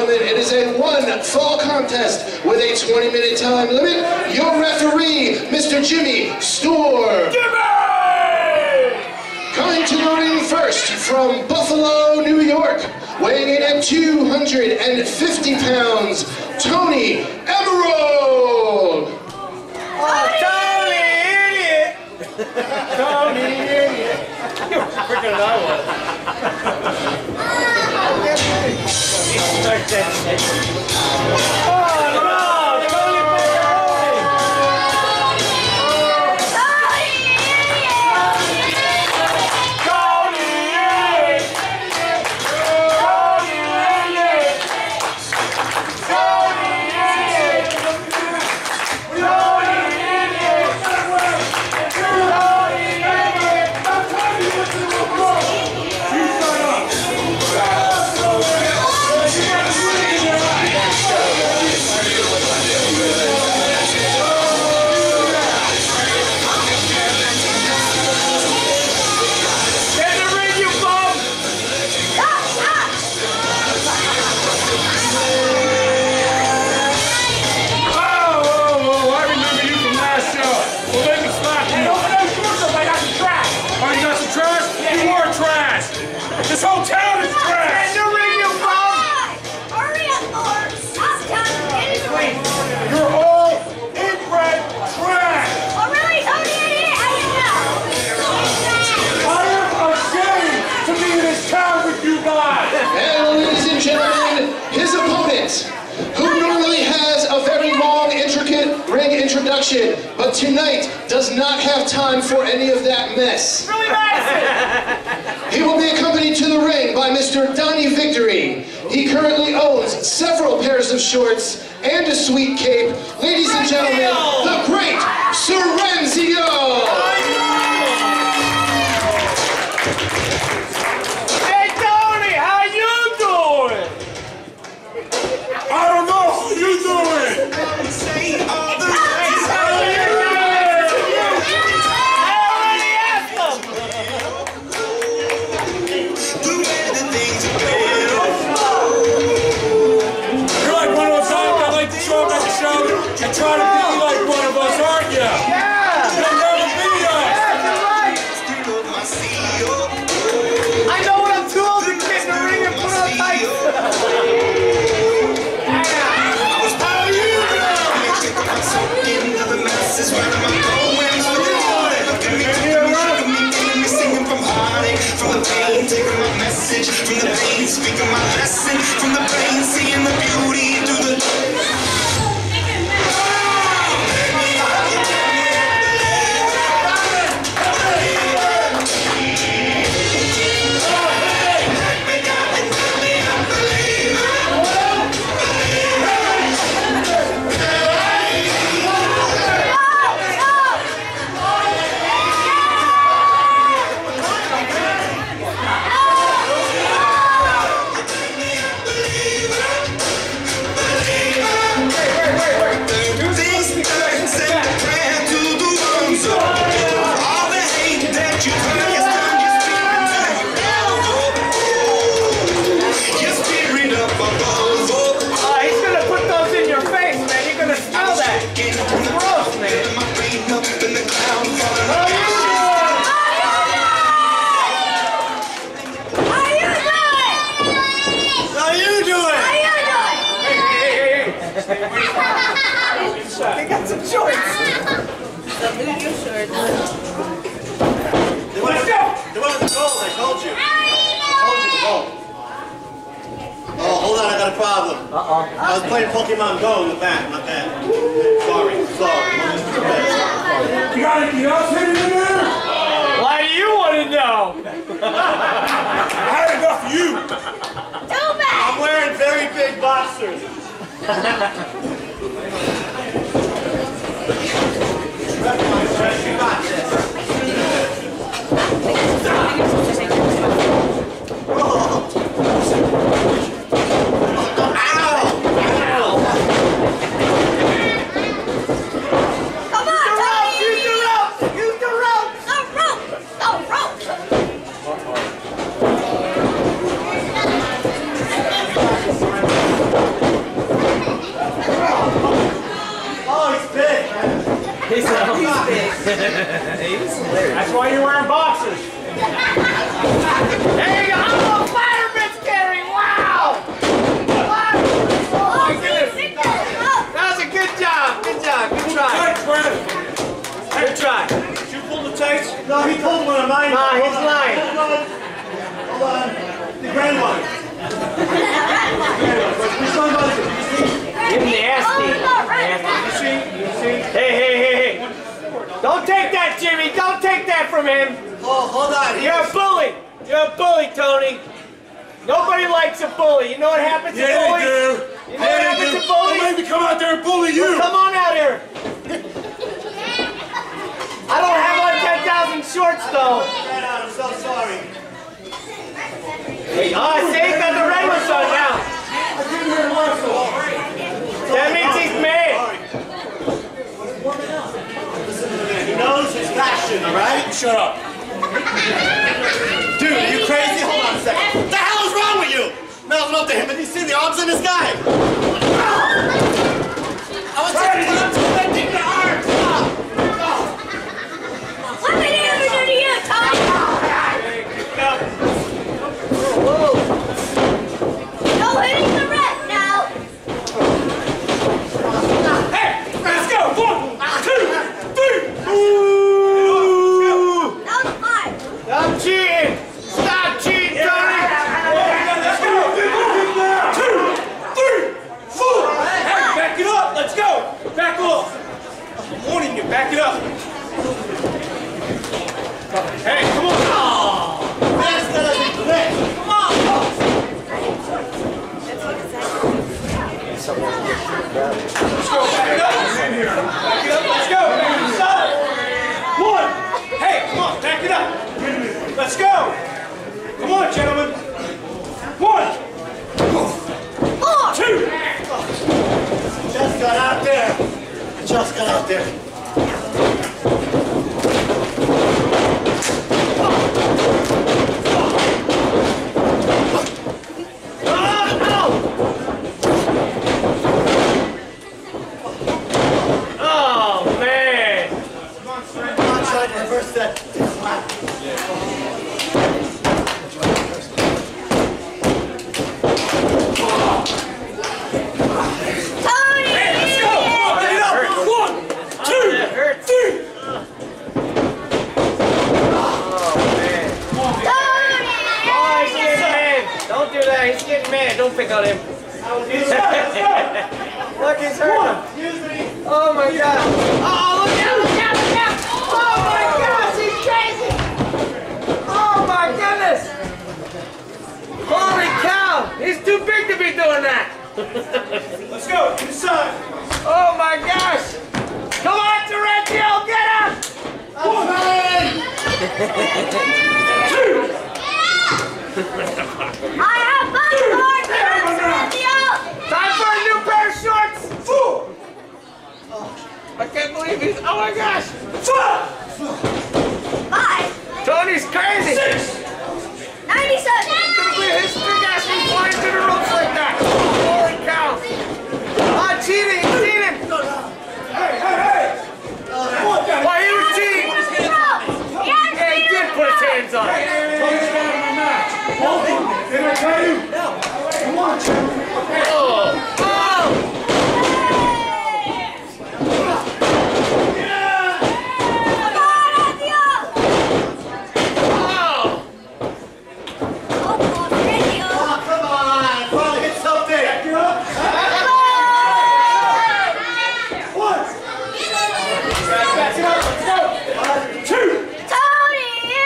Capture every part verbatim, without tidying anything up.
gentlemen, it is a one-fall contest with a twenty minute time limit. Your referee, Mister Jimmy Storr. Jimmy! Coming to the ring first from Buffalo, New York, weighing in at two hundred fifty pounds, Tony Emerald. Oh, Tony, idiot! Tony, idiot! You're quicker than I was. Oh, no! Tony Macaroni! Tony, idiot! Tony, idiot! Tony, idiot! Tony, idiot! Tony, idiot! Get in the ring, you bum! Oh, oh, oh, I remember you from last show. Well, let me slap you. Open those doors up, I got some trash. Oh, you got some trash? You are trash. This whole town is trash. Get in the ring, you bum! Hurry up, Lord! Stop telling me anything! You're all inbred trash. Oh, really? Tony, idiot? How do you know? I am ashamed to be in this town with you guys. And ladies and gentlemen, his opponent, who normally has a very long, intricate ring introduction, but tonight does not have time for any of that mess. Really nice. He will be accompanied to the ring by Mister Donnie Victory. He currently owns several pairs of shorts and a sweet cape. Ladies and gentlemen, the Great Cerenzio! Hey, Tony, how you doing? I don't know. How you doing? I already asked them. You're like one of those guys that like to show up at the show and try to be like one of us, aren't you? Yeah. You'll never be us. Yeah, you're right. I know when I'm too old to get in the ring and put on tights. From the pain, taking my message. From the pain, speaking my lesson. From the pain, seeing the beauty through the. They got some shorts. Salute your shorts. They went, they went with the gold, I told you. I told you the gold. Oh, hold on, I got a problem. Uh-oh. I was playing Pokemon Go in the back, not that. Sorry, sorry. You got anything else hidden in there? Why do you want to know? I had enough of you. Too bad! I'm wearing very big boxers. You got this. Come on, Tony! Use the rope! Use the rope! The rope! The rope! That's why you're wearing boxers. There you go. Oh, Fireman's carry. Wow. Wow. Oh, my goodness. That was a good job. Good job. Good try. Good try. Did you pull the tapes? No, he pulled one of mine. Nah, he's lying. Hold on. The grand one. Which one was it? Give him the nasty. You see? You see? Hey, hey, hey, hey. Don't take that, Jimmy. Don't take that from him. Oh, hold on. You're a bully. You're a bully, Tony. Nobody likes a bully. You know what happens to Yeah, bullies? they do. You know what happens to bullies? Don't make me come out there and bully you. Well, come on out here. I don't have on ten thousand shorts, though. I'm so sorry. Oh, see, got the red ones on now. That means he's mad. He knows his passion, all right? Shut up. Dude, are you crazy? Hold on a second. What the hell is wrong with you? Mouthing up to him and you see the arms in the sky. I was just connecting the arms. What did he ever do to you, Tony? Whoa. No hitting the red now. Hey, let's go. One, two, three. That was five. Stop cheating. Stop cheating, Tony. Let's go. Two, three, four. Hey, back it up. Let's go. Back off. I'm warning you. Back it up. Hey, come on. That's gonna be quick. Come on. Let's go. Back it up. In here. Back it up. Let's go. Back to the side. One. Hey, come on. Back it up. Let's go. Come on, gentlemen. One. Four. Two. Just got out there. Just got out there. Oh, man. Come on, try to reverse that. Tony! Let's go. Get it up. One, two, three. Tony! Oh, he's getting mad. Don't do that. He's getting mad. Don't pick on him. Look, he's hurting him. Oh, my God. Oh, look out, look out, look out. Oh, my gosh, he's crazy. Oh, my goodness. Holy cow. He's too big to be doing that. Let's go. Inside. Oh, my gosh. Come on, Cerenzio, get him. Two. I have fun for Cerenzio. Time for a new pair of shorts. Four. I can't believe he's, oh my gosh. Five. Five. Tony's crazy. Six. ninety-seven. I can't believe his big ass can fly into the ropes like that. Holy cow. Oh, cheating, he's cheating. Hey, hey, hey. Why, he was cheating. Yeah, he did put his hands on it. Tony's got him on that. Hold him. Did I tell you? No. Come on, Jim. Oh. Oh.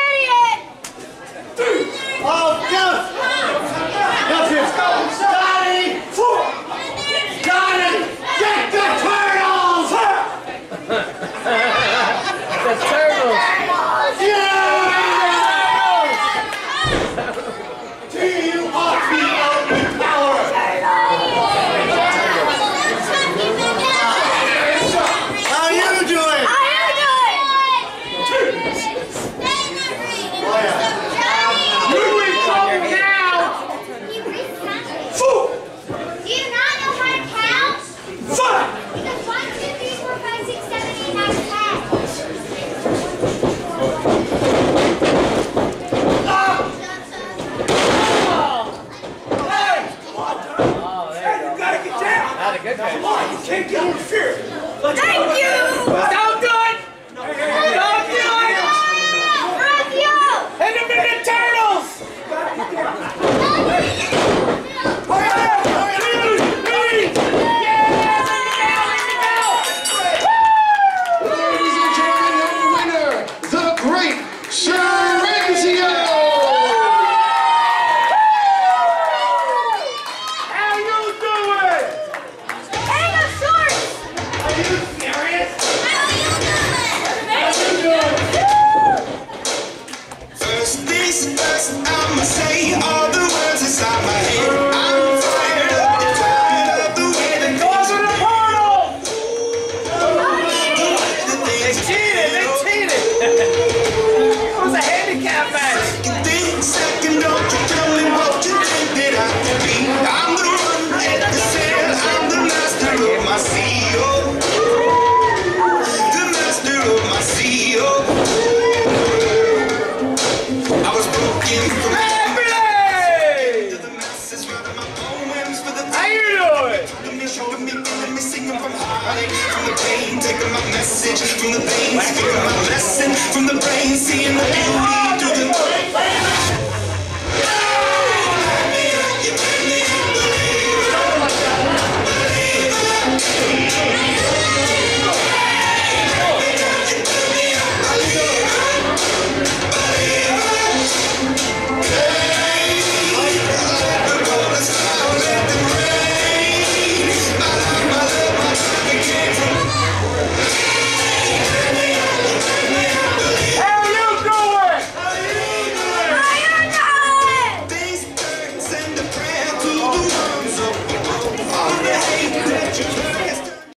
Oh, yes! Yes, yes. Shine